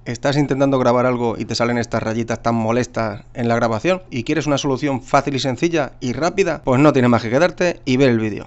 ¿Estás intentando grabar algo y te salen estas rayitas tan molestas en la grabación y quieres una solución fácil y sencilla y rápida? Pues no tienes más que quedarte y ver el vídeo.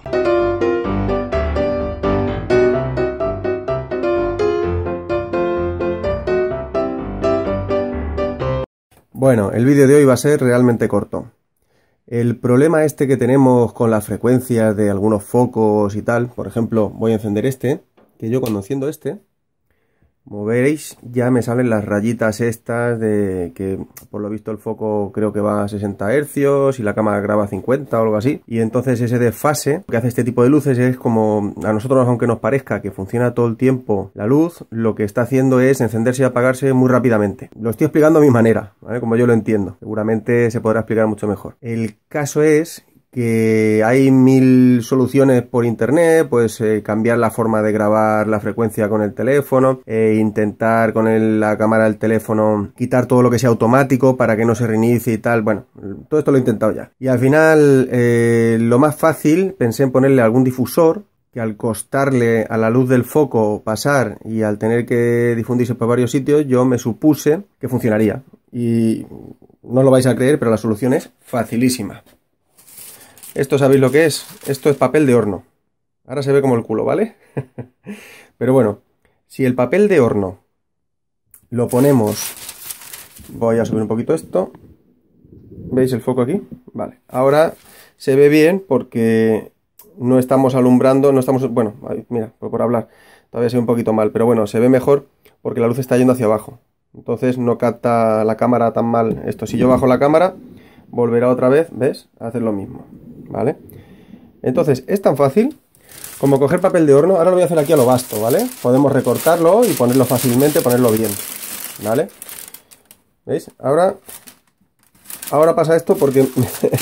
Bueno, el vídeo de hoy va a ser realmente corto. El problema este que tenemos con las frecuencias de algunos focos y tal, por ejemplo, voy a encender este, que yo cuando enciendo este, como veis, ya me salen las rayitas estas de que por lo visto el foco creo que va a 60 Hz y la cámara graba a 50 o algo así. Y entonces ese desfase que hace este tipo de luces es como a nosotros, aunque nos parezca que funciona todo el tiempo la luz, lo que está haciendo es encenderse y apagarse muy rápidamente. Lo estoy explicando a mi manera, ¿vale? Como yo lo entiendo. Seguramente se podrá explicar mucho mejor. El caso es que hay 1000 soluciones por internet, pues cambiar la forma de grabar la frecuencia con el teléfono, intentar con la cámara del teléfono quitar todo lo que sea automático para que no se reinicie y tal. Bueno, todo esto lo he intentado ya. Y al final lo más fácil, pensé en ponerle algún difusor que al costarle a la luz del foco pasar y al tener que difundirse por varios sitios, yo me supuse que funcionaría. Y no lo vais a creer, pero la solución es facilísima. Esto, ¿sabéis lo que es? Esto es papel de horno. Ahora se ve como el culo, ¿vale? Pero bueno, si el papel de horno lo ponemos... Voy a subir un poquito esto. ¿Veis el foco aquí? Vale. Ahora se ve bien porque no estamos alumbrando, no estamos... Bueno, mira, por hablar, todavía se ve un poquito mal, pero bueno, se ve mejor porque la luz está yendo hacia abajo. Entonces no capta la cámara tan mal esto. Si yo bajo la cámara, volverá otra vez, ¿ves? A hacer lo mismo. ¿Vale? Entonces es tan fácil como coger papel de horno. Ahora lo voy a hacer aquí a lo vasto, ¿vale? Podemos recortarlo y ponerlo fácilmente, ponerlo bien, ¿vale? ¿Veis? Ahora pasa esto porque... Esperad.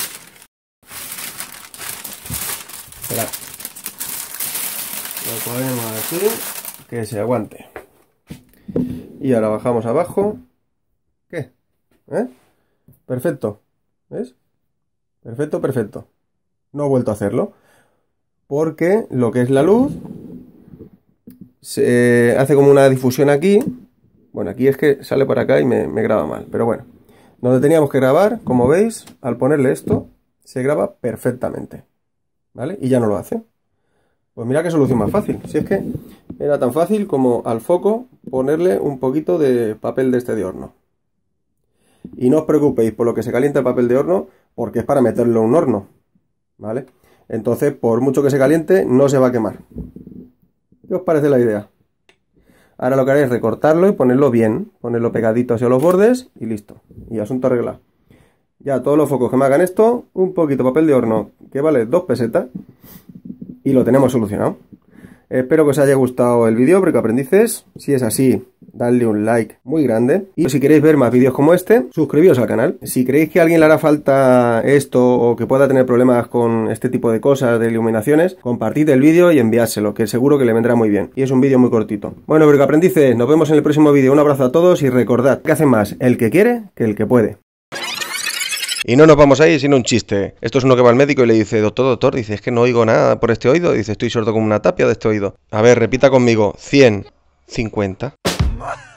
Lo ponemos así, que se aguante. Y ahora bajamos abajo. ¿Qué? ¿Eh? Perfecto. ¿Ves? Perfecto, perfecto. No he vuelto a hacerlo porque lo que es la luz se hace como una difusión aquí. Bueno, aquí es que sale por acá y me graba mal, pero bueno, donde teníamos que grabar, como veis, al ponerle esto se graba perfectamente, ¿vale? Y ya no lo hace. Pues mira qué solución más fácil. Si es que era tan fácil como al foco ponerle un poquito de papel de este de horno. Y no os preocupéis por lo que se calienta el papel de horno, porque es para meterlo en un horno, ¿vale? Entonces, por mucho que se caliente, no se va a quemar. ¿Qué os parece la idea? Ahora lo que haré es recortarlo y ponerlo bien, ponerlo pegadito hacia los bordes y listo. Y asunto arreglado. Ya todos los focos que me hagan esto, un poquito de papel de horno, que vale 2 pesetas, y lo tenemos solucionado. Espero que os haya gustado el vídeo, porque aprendices. Si es así, dadle un like muy grande. Y si queréis ver más vídeos como este, suscribíos al canal. Si creéis que a alguien le hará falta esto o que pueda tener problemas con este tipo de cosas, de iluminaciones, compartid el vídeo y enviádselo, que seguro que le vendrá muy bien. Y es un vídeo muy cortito. Bueno, pero aprendices, nos vemos en el próximo vídeo. Un abrazo a todos y recordad que hace más el que quiere que el que puede. Y no nos vamos ahí sin un chiste. Esto es uno que va al médico y le dice, doctor, dice, es que no oigo nada por este oído. Dice, estoy sordo como una tapia de este oído. A ver, repita conmigo, 100, 50.